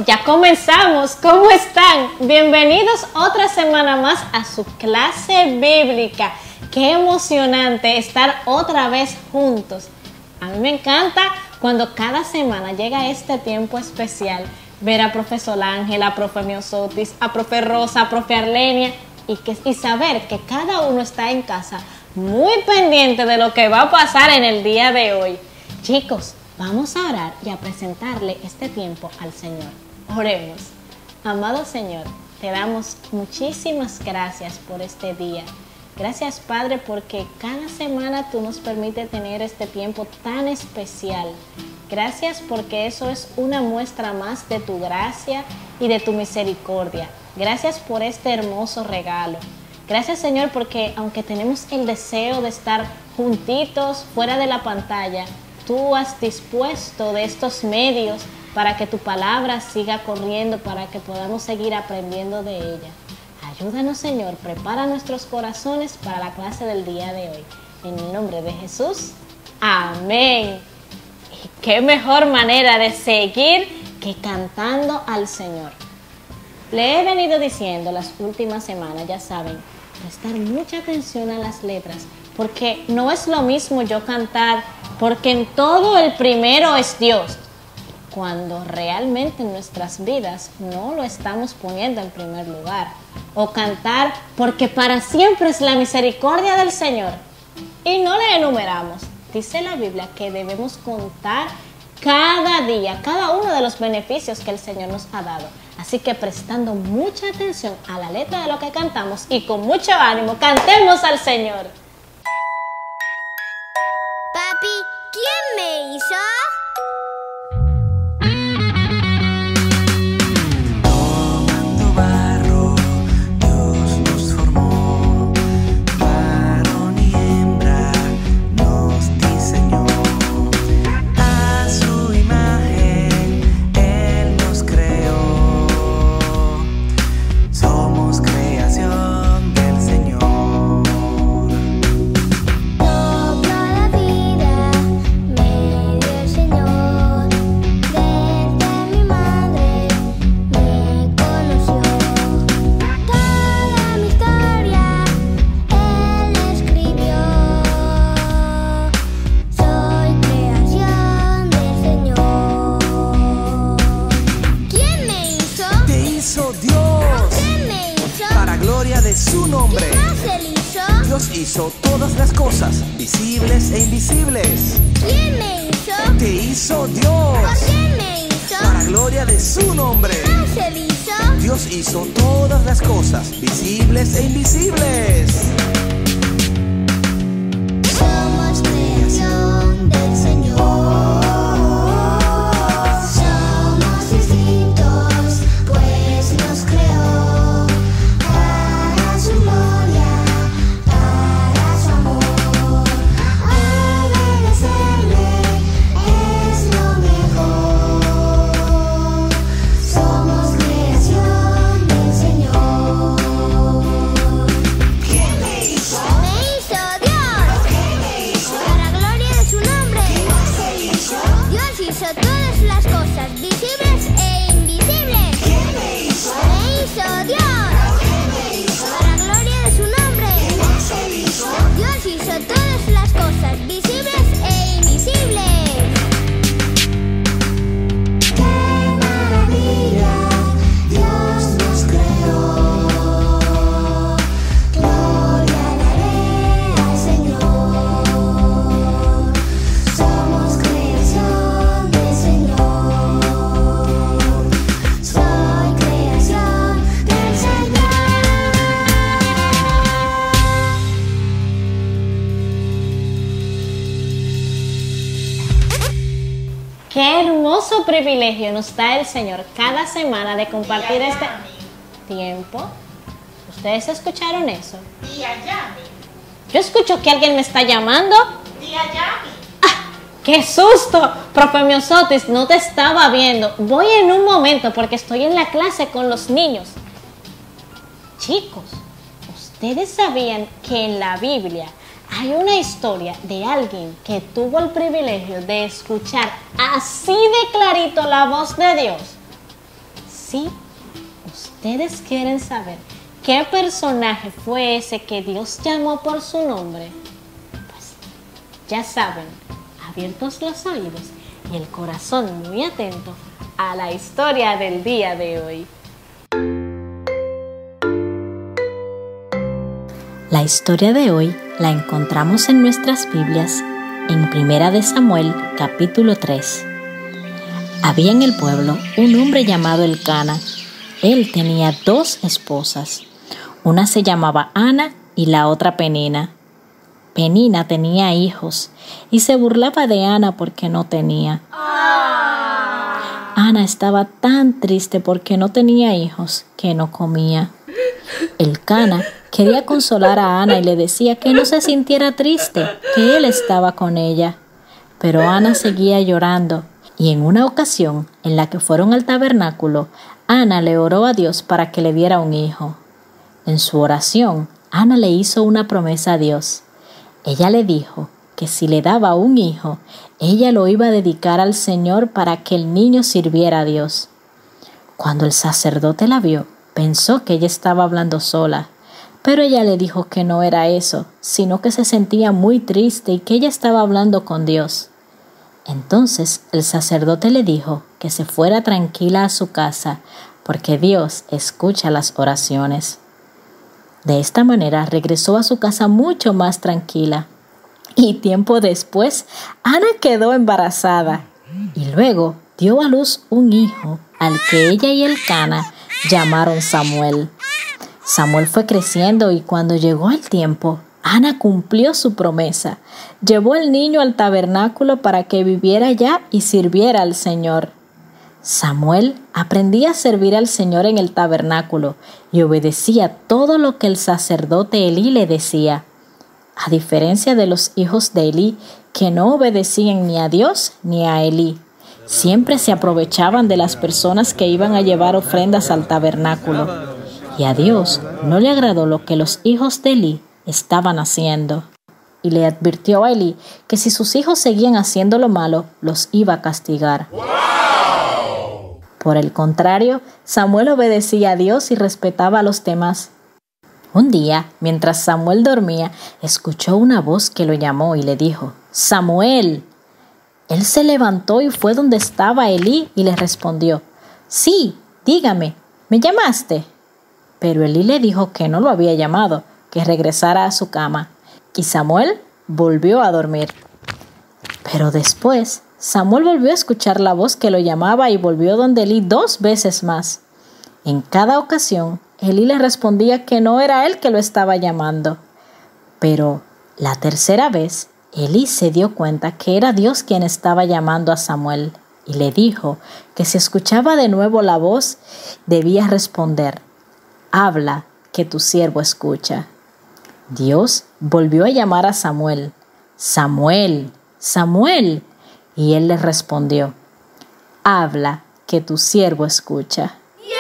ya comenzamos. ¿Cómo están? Bienvenidos otra semana más a su clase bíblica. Qué emocionante estar otra vez juntos. A mí me encanta cuando cada semana llega este tiempo especial, ver a profesor Ángel, a profe Miosotis, a profe Rosa, a profe Arlenia y saber que cada uno está en casa muy pendiente de lo que va a pasar en el día de hoy. Chicos, vamos a orar y a presentarle este tiempo al Señor. Oremos. Amado Señor, te damos muchísimas gracias por este día. Gracias, Padre, porque cada semana tú nos permites tener este tiempo tan especial. Gracias porque eso es una muestra más de tu gracia y de tu misericordia. Gracias por este hermoso regalo. Gracias, Señor, porque aunque tenemos el deseo de estar juntitos fuera de la pantalla, tú has dispuesto de estos medios para que tu palabra siga corriendo, para que podamos seguir aprendiendo de ella. Ayúdanos, Señor, prepara nuestros corazones para la clase del día de hoy. En el nombre de Jesús, amén. Y qué mejor manera de seguir que cantando al Señor. Le he venido diciendo las últimas semanas, ya saben, prestar mucha atención a las letras, porque no es lo mismo yo cantar, porque en todo el primero es Dios, cuando realmente en nuestras vidas no lo estamos poniendo en primer lugar. O cantar porque para siempre es la misericordia del Señor y no le enumeramos. Dice la Biblia que debemos contar cada día, cada uno de los beneficios que el Señor nos ha dado. Así que prestando mucha atención a la letra de lo que cantamos y con mucho ánimo, cantemos al Señor. Papi, ¿quién me hizo? Hizo todas las cosas, visibles e invisibles. ¿Quién me hizo? Te hizo Dios. ¿Por qué me hizo? Para gloria de su nombre. ¿Cómo se le hizo? Dios hizo todas las cosas, visibles e invisibles. Somos creación del Señor. Somos distintos, pues nos creó para su gloria. Todas las cosas visibles e invisibles. ¿Quién me hizo? Me hizo Dios. ¿Quién me hizo? Para gloria de su nombre. ¿Cómo se hizo? Dios hizo todas las cosas visibles e invisibles. ¡Qué maravilla! Dios nos creó. Gloria daré al Señor. Somos creación del Señor. Soy creación del Señor. Qué hermoso privilegio nos da el Señor cada semana de compartir este tiempo. ¿Ustedes escucharon eso? Tía Yami, Yo escucho que alguien me está llamando. tía Yami. ¡Qué susto! Profe Miosotis, no te estaba viendo. Voy en un momento porque estoy en la clase con los niños. Chicos, ¿ustedes sabían que en la Biblia hay una historia de alguien que tuvo el privilegio de escuchar así de clarito la voz de Dios? Sí, ustedes quieren saber qué personaje fue ese que Dios llamó por su nombre. Pues ya saben, abiertos los oídos y el corazón muy atento a la historia del día de hoy. La historia de hoy la encontramos en nuestras Biblias en 1 Samuel capítulo 3. Había en el pueblo un hombre llamado Elcana. Él tenía 2 esposas. Una se llamaba Ana y la otra Penina. Penina tenía hijos y se burlaba de Ana porque no tenía. Ana estaba tan triste porque no tenía hijos que no comía. Elcana quería consolar a Ana y le decía que no se sintiera triste, que él estaba con ella. Pero Ana seguía llorando y en una ocasión en la que fueron al tabernáculo, Ana le oró a Dios para que le diera un hijo. En su oración, Ana le hizo una promesa a Dios. Ella le dijo que si le daba un hijo, ella lo iba a dedicar al Señor para que el niño sirviera a Dios. Cuando el sacerdote la vio, pensó que ella estaba hablando sola, pero ella le dijo que no era eso, sino que se sentía muy triste y que ella estaba hablando con Dios. Entonces el sacerdote le dijo que se fuera tranquila a su casa, porque Dios escucha las oraciones. De esta manera regresó a su casa mucho más tranquila. Y tiempo después, Ana quedó embarazada y luego dio a luz un hijo al que ella y Elcana llamaron Samuel. Samuel fue creciendo y cuando llegó el tiempo, Ana cumplió su promesa. Llevó al niño al tabernáculo para que viviera allá y sirviera al Señor. Samuel aprendía a servir al Señor en el tabernáculo y obedecía todo lo que el sacerdote Elí le decía. A diferencia de los hijos de Elí, que no obedecían ni a Dios ni a Elí, siempre se aprovechaban de las personas que iban a llevar ofrendas al tabernáculo. Y a Dios no le agradó lo que los hijos de Elí estaban haciendo. Y le advirtió a Elí que si sus hijos seguían haciendo lo malo, los iba a castigar. Por el contrario, Samuel obedecía a Dios y respetaba a los demás. Un día, mientras Samuel dormía, escuchó una voz que lo llamó y le dijo: ¡Samuel! Él se levantó y fue donde estaba Elí y le respondió: ¡Sí, dígame, ¿me llamaste? Pero Elí le dijo que no lo había llamado, que regresara a su cama. Y Samuel volvió a dormir. Pero después, Samuel volvió a escuchar la voz que lo llamaba y volvió donde Elí 2 veces más. En cada ocasión, Elí le respondía que no era él que lo estaba llamando. Pero la tercera vez, Elí se dio cuenta que era Dios quien estaba llamando a Samuel y le dijo que si escuchaba de nuevo la voz, debía responder: «Habla, que tu siervo escucha». Dios volvió a llamar a Samuel: «Samuel, Samuel». Y él le respondió: «Habla, que tu siervo escucha».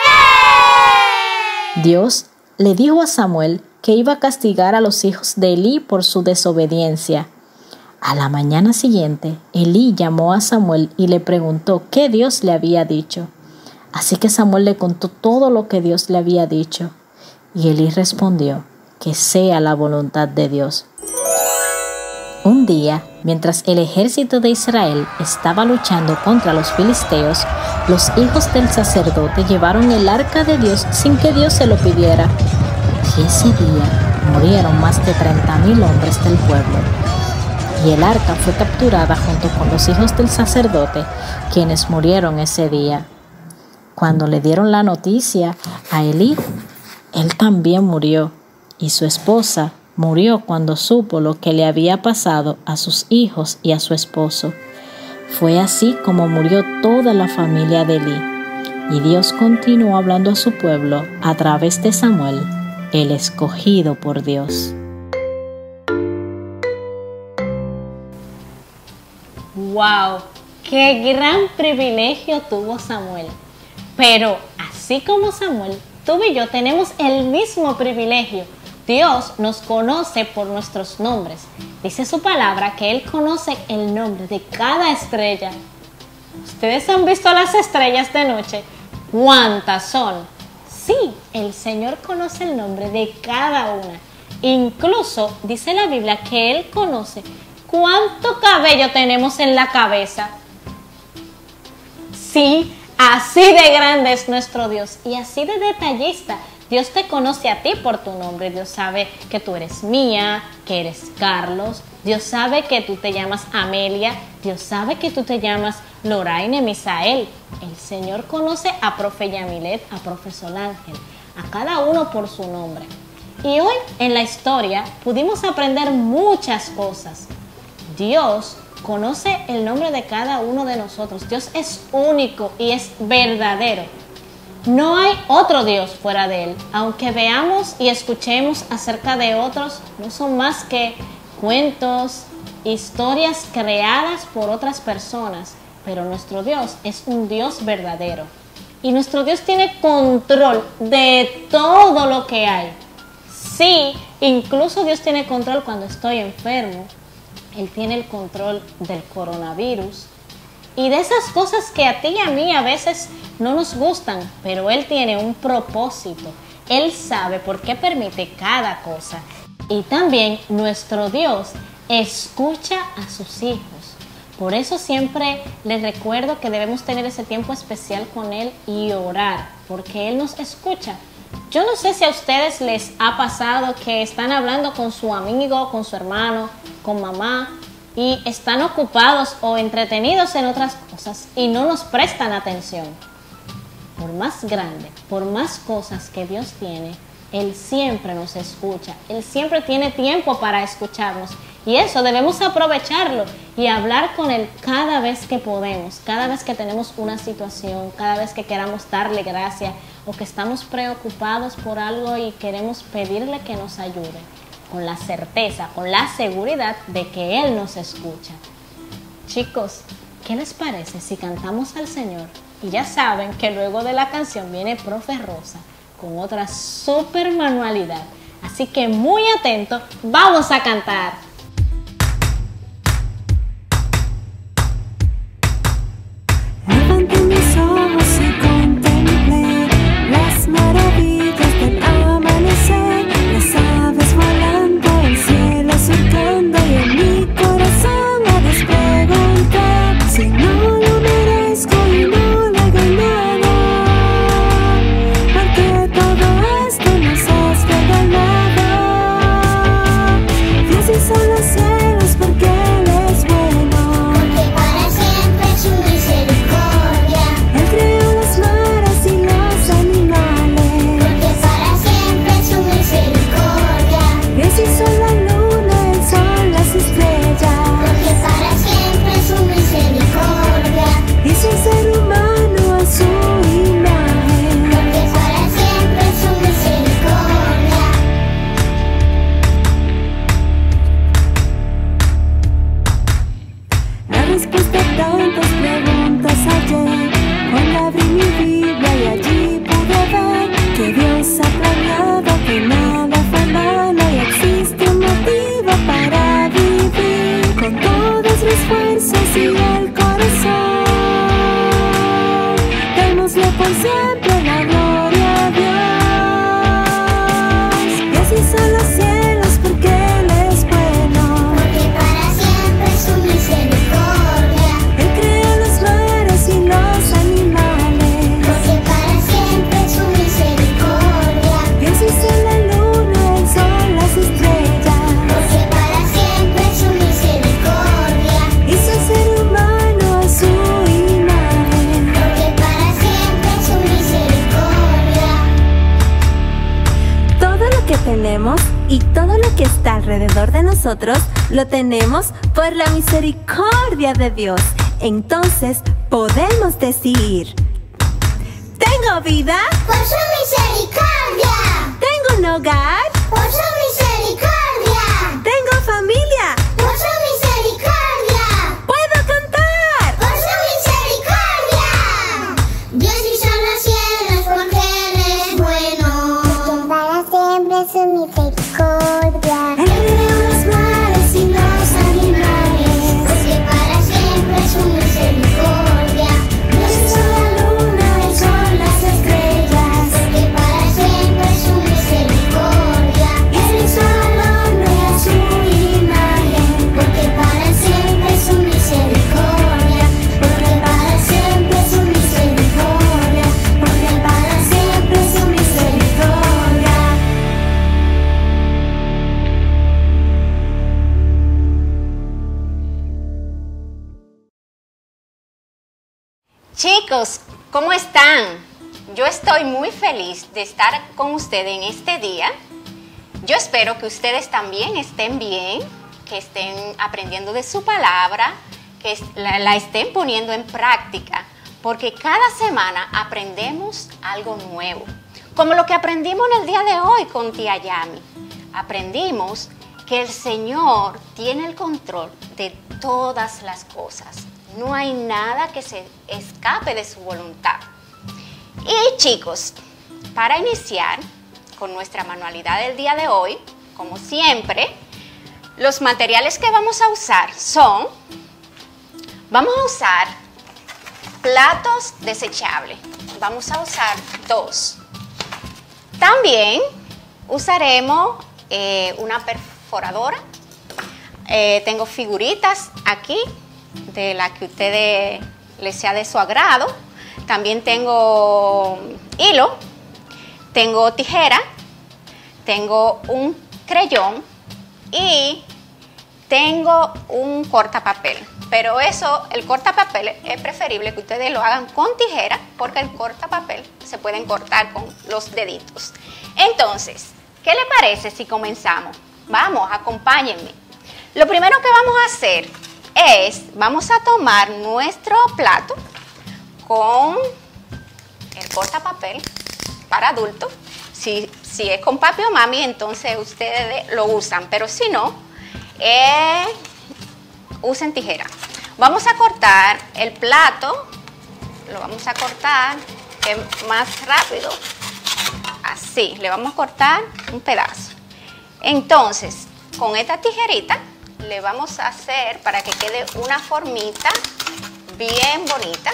Dios le dijo a Samuel que iba a castigar a los hijos de Elí por su desobediencia. A la mañana siguiente, Elí llamó a Samuel y le preguntó qué Dios le había dicho. Así que Samuel le contó todo lo que Dios le había dicho. Y Elí respondió: «Que sea la voluntad de Dios». Un día, mientras el ejército de Israel estaba luchando contra los filisteos, los hijos del sacerdote llevaron el arca de Dios sin que Dios se lo pidiera. Y ese día murieron más de 30,000 hombres del pueblo. Y el arca fue capturada junto con los hijos del sacerdote, quienes murieron ese día. Cuando le dieron la noticia a Elí, él también murió, y su esposa murió cuando supo lo que le había pasado a sus hijos y a su esposo. Fue así como murió toda la familia de Elí. Y Dios continuó hablando a su pueblo a través de Samuel, el escogido por Dios. ¡Wow! ¡Qué gran privilegio tuvo Samuel! Pero así como Samuel, tú y yo tenemos el mismo privilegio. Dios nos conoce por nuestros nombres. Dice su palabra que Él conoce el nombre de cada estrella. ¿Ustedes han visto las estrellas de noche? ¿Cuántas son? Sí, el Señor conoce el nombre de cada una. Incluso dice la Biblia que Él conoce cuánto cabello tenemos en la cabeza. Sí, así de grande es nuestro Dios y así de detallista. Dios te conoce a ti por tu nombre. Dios sabe que tú eres Mía, que eres Carlos. Dios sabe que tú te llamas Amelia. Dios sabe que tú te llamas Loraine Misael. El Señor conoce a Profe Yamilet, a Profe Solángel, a cada uno por su nombre. Y hoy en la historia pudimos aprender muchas cosas. Dios conoce el nombre de cada uno de nosotros. Dios es único y es verdadero. No hay otro Dios fuera de Él. Aunque veamos y escuchemos acerca de otros, no son más que cuentos, historias creadas por otras personas. Pero nuestro Dios es un Dios verdadero. Y nuestro Dios tiene control de todo lo que hay. Sí, incluso Dios tiene control cuando estoy enfermo. Él tiene el control del coronavirus y de esas cosas que a ti y a mí a veces no nos gustan, pero Él tiene un propósito. Él sabe por qué permite cada cosa. Y también nuestro Dios escucha a sus hijos. Por eso siempre les recuerdo que debemos tener ese tiempo especial con Él y orar, porque Él nos escucha. Yo no sé si a ustedes les ha pasado que están hablando con su amigo, con su hermano, con mamá y están ocupados o entretenidos en otras cosas y no nos prestan atención. Por más grande, por más cosas que Dios tiene, Él siempre nos escucha. Él siempre tiene tiempo para escucharnos y eso debemos aprovecharlo y hablar con Él cada vez que podemos, cada vez que tenemos una situación, cada vez que queramos darle gracias o que estamos preocupados por algo y queremos pedirle que nos ayude, con la certeza, con la seguridad de que Él nos escucha. Chicos, ¿qué les parece si cantamos al Señor? Y ya saben que luego de la canción viene Profe Rosa con otra super manualidad. Así que muy atento, vamos a cantar. Levanté mis ojos y contemplé las maravillas del amanecer, las aves volando, el cielo surcando y en mi corazón a despreguntar si no lo merezco y no le hago nada, porque todo esto nos has regalado. Y así son los cielos porque Él es bueno, Porque para siempre es su misericordia. Él creó los mares y los animales. Porque para siempre es su misericordia. Dios hizo la luna, el sol, las estrellas. Porque para siempre es su misericordia. Hizo un ser humano a su imagen. Porque para siempre es su misericordia. La respuesta a tantas preguntas hallé cuando abrí mi Biblia y allí pude ver que Dios ha planeado que nada fue malo y existe un motivo para vivir con todas mis fuerzas y el corazón. Démosle por siempre la gloria a Dios. Y así son los cielos porque Él es bueno. Porque para siempre es su misericordia. Él creó los mares y los animales. Porque para siempre es su misericordia. Dios hizo la luna, el sol, las estrellas. Porque para siempre es su misericordia. Hizo un ser humano a su imagen. Porque para siempre es su misericordia. Todo lo que tenemos y todo lo que está alrededor de nosotros lo tenemos por la misericordia de Dios. Entonces podemos decir: tengo vida, Por su misericordia. tengo un hogar, Por su misericordia. tengo familia, Por su misericordia. puedo cantar. Por su misericordia. Dios hizo los cielos porque Él es bueno. Porque para siempre es su misericordia. Él creó los mares y los animales. Porque para siempre es su misericordia. Dios hizo la luna, el sol, las chicos, ¿cómo están? Yo estoy muy feliz de estar con ustedes en este día. Yo espero que ustedes también estén bien, que estén aprendiendo de su palabra, que la estén poniendo en práctica, porque cada semana aprendemos algo nuevo. Como lo que aprendimos en el día de hoy con tía Yami. Aprendimos que el Señor tiene el control de todas las cosas. No hay nada que se escape de su voluntad. Y chicos, para iniciar con nuestra manualidad del día de hoy, como siempre, los materiales que vamos a usar son, vamos a usar platos desechables. Vamos a usar 2. También usaremos una perforadora. Tengo figuritas aquí de la que a ustedes les sea de su agrado. También tengo hilo, tengo tijera, tengo un creyón y tengo un cortapapel. Pero eso, el cortapapel es preferible que ustedes lo hagan con tijera porque el cortapapel se pueden cortar con los deditos. Entonces, ¿qué le parece si comenzamos? Vamos, acompáñenme. Lo primero que vamos a hacer es, vamos a tomar nuestro plato con el cortapapel para adultos. Si es con papi o mami, entonces ustedes lo usan, pero si no, usen tijera. Vamos a cortar el plato, lo vamos a cortar más rápido, así, le vamos a cortar un pedazo. Entonces, con esta tijerita le vamos a hacer para que quede una formita bien bonita.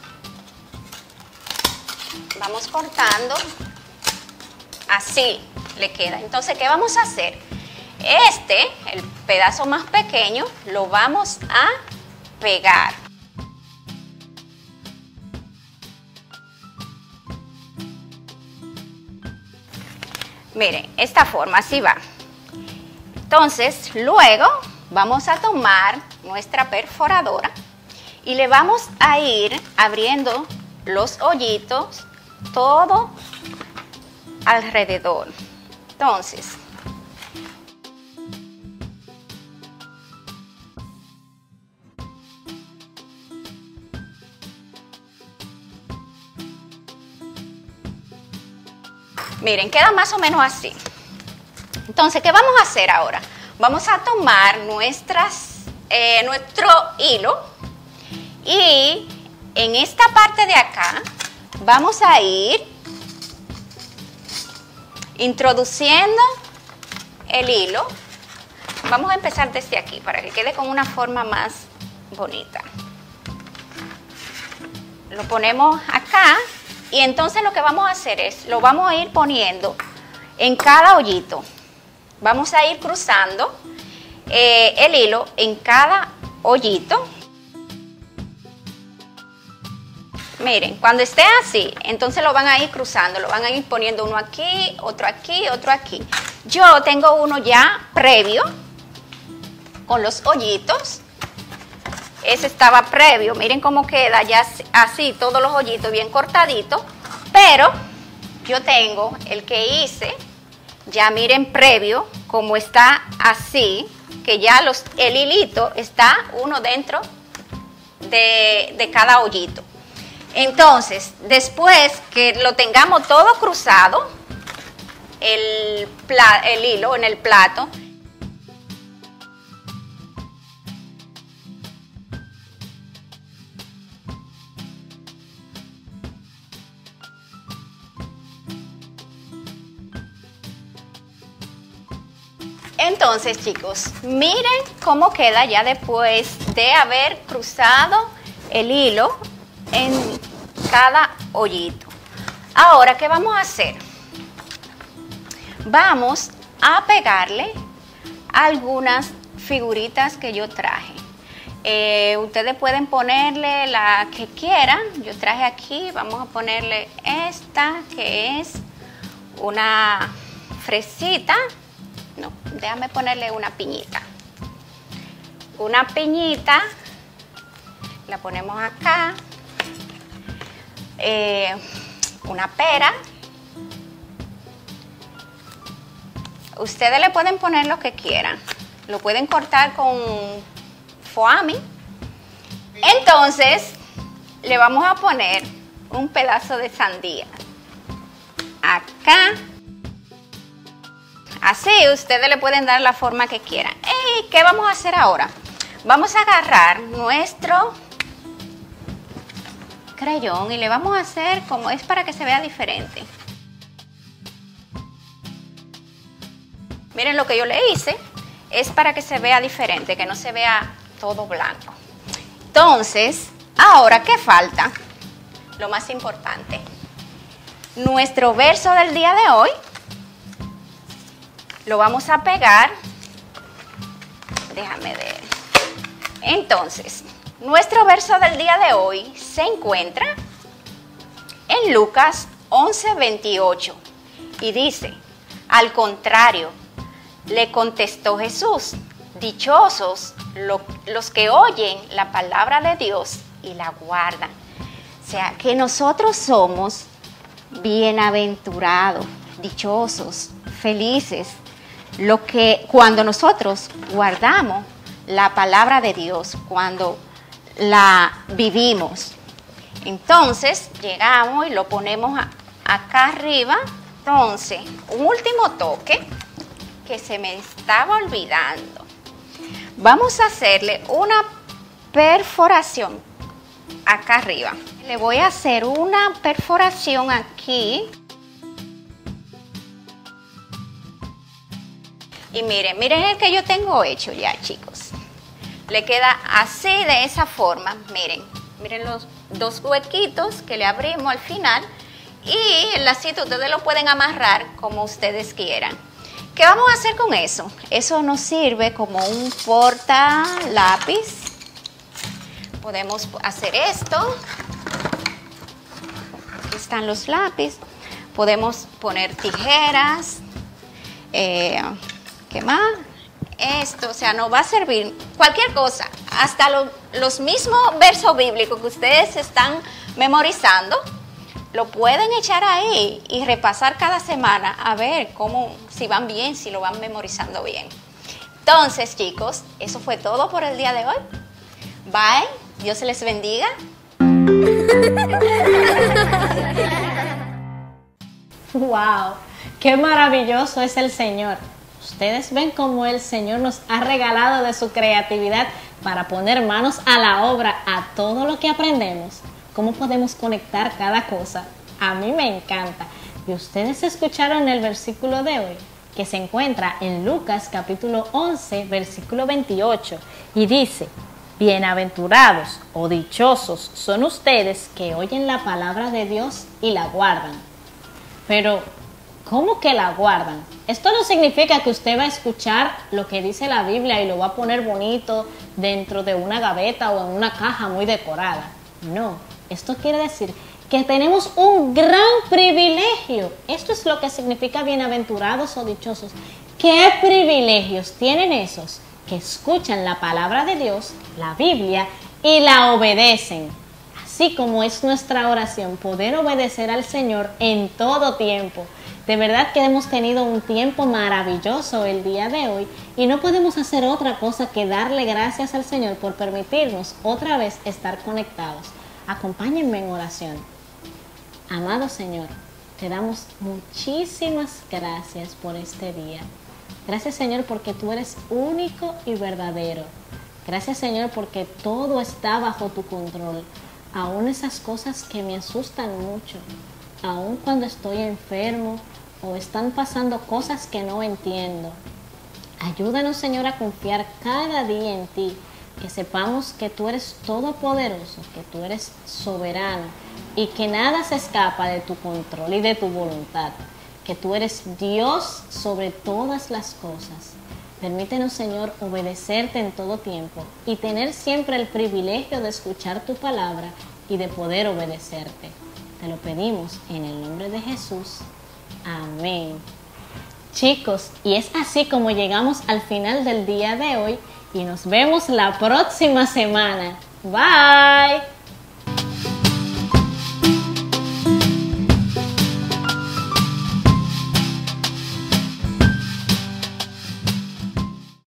Vamos cortando, así le queda. Entonces, ¿qué vamos a hacer? El pedazo más pequeño, lo vamos a pegar. Miren, esta forma, así va. Entonces, luego vamos a tomar nuestra perforadora y le vamos a ir abriendo los hoyitos todo alrededor. Entonces, miren, queda más o menos así. Entonces, ¿qué vamos a hacer ahora? Vamos a tomar nuestro hilo y en esta parte de acá vamos a ir introduciendo el hilo. Vamos a empezar desde aquí para que quede con una forma más bonita. Lo ponemos acá y entonces lo que vamos a hacer es, lo vamos a ir poniendo en cada hoyito. Vamos a ir cruzando el hilo en cada hoyito. Miren, cuando esté así, entonces lo van a ir cruzando, lo van a ir poniendo uno aquí, otro aquí, otro aquí. Yo tengo uno ya previo con los hoyitos. Ese estaba previo, miren cómo queda ya así, todos los hoyitos bien cortaditos. Pero yo tengo el que hice, ya miren previo, como está así, que ya el hilito está uno dentro de cada hoyito. Entonces, después que lo tengamos todo cruzado, el hilo en el plato, entonces chicos, miren cómo queda ya después de haber cruzado el hilo en cada hoyito. Ahora, ¿qué vamos a hacer? Vamos a pegarle algunas figuritas que yo traje. Ustedes pueden ponerle la que quieran. Yo traje aquí, vamos a ponerle esta que es una fresita. No, déjame ponerle una piñita. Una piñita, la ponemos acá. una pera. Ustedes le pueden poner lo que quieran. Lo pueden cortar con foamy. Entonces, le vamos a poner un pedazo de sandía. Acá. Así, ustedes le pueden dar la forma que quieran. ¿Y qué vamos a hacer ahora? Vamos a agarrar nuestro crayón y le vamos a hacer como es para que se vea diferente. Miren lo que yo le hice, es para que se vea diferente, que no se vea todo blanco. Entonces, ahora, ¿qué falta? Lo más importante. Nuestro verso del día de hoy lo vamos a pegar. Déjame ver. Entonces, nuestro verso del día de hoy se encuentra en Lucas 11:28 y dice: al contrario, le contestó Jesús, dichosos los que oyen la palabra de Dios y la guardan. O sea, que nosotros somos bienaventurados, dichosos, felices, cuando nosotros guardamos la palabra de Dios, cuando la vivimos. Entonces, llegamos y lo ponemos acá arriba. Entonces, un último toque que se me estaba olvidando. Vamos a hacerle una perforación acá arriba. Le voy a hacer una perforación aquí. Y miren el que yo tengo hecho ya, chicos. Le queda así, de esa forma. Miren los dos huequitos que le abrimos al final. Y el lacito ustedes lo pueden amarrar como ustedes quieran. ¿Qué vamos a hacer con eso? Eso nos sirve como un porta lápiz. Podemos hacer esto. Aquí están los lápices. Podemos poner tijeras. ¿Qué más? Esto, o sea, nos va a servir cualquier cosa. Hasta los mismos versos bíblicos que ustedes están memorizando, lo pueden echar ahí y repasar cada semana a ver si van bien, si lo van memorizando bien. Entonces, chicos, eso fue todo por el día de hoy. Bye. Dios les bendiga. ¡Wow! ¡Qué maravilloso es el Señor! Ustedes ven cómo el Señor nos ha regalado de su creatividad para poner manos a la obra a todo lo que aprendemos. ¿Cómo podemos conectar cada cosa? A mí me encanta. Y ustedes escucharon el versículo de hoy, que se encuentra en Lucas capítulo 11, versículo 28, y dice: bienaventurados o dichosos son ustedes que oyen la palabra de Dios y la guardan. Pero, ¿cómo que la guardan? Esto no significa que usted va a escuchar lo que dice la Biblia y lo va a poner bonito dentro de una gaveta o en una caja muy decorada. No, esto quiere decir que tenemos un gran privilegio. Esto es lo que significa bienaventurados o dichosos. ¿Qué privilegios tienen esos que escuchan la palabra de Dios, la Biblia, y la obedecen? Así como es nuestra oración, poder obedecer al Señor en todo tiempo. De verdad que hemos tenido un tiempo maravilloso el día de hoy y no podemos hacer otra cosa que darle gracias al Señor por permitirnos otra vez estar conectados. Acompáñenme en oración. Amado Señor, te damos muchísimas gracias por este día. Gracias, Señor, porque tú eres único y verdadero. Gracias, Señor, porque todo está bajo tu control. Aún esas cosas que me asustan mucho, aún cuando estoy enfermo o están pasando cosas que no entiendo. Ayúdanos, Señor, a confiar cada día en ti, que sepamos que tú eres todopoderoso, que tú eres soberano y que nada se escapa de tu control y de tu voluntad, que tú eres Dios sobre todas las cosas. Permítenos, Señor, obedecerte en todo tiempo y tener siempre el privilegio de escuchar tu palabra y de poder obedecerte. Te lo pedimos en el nombre de Jesús. Amén. Chicos, y es así como llegamos al final del día de hoy y nos vemos la próxima semana. Bye.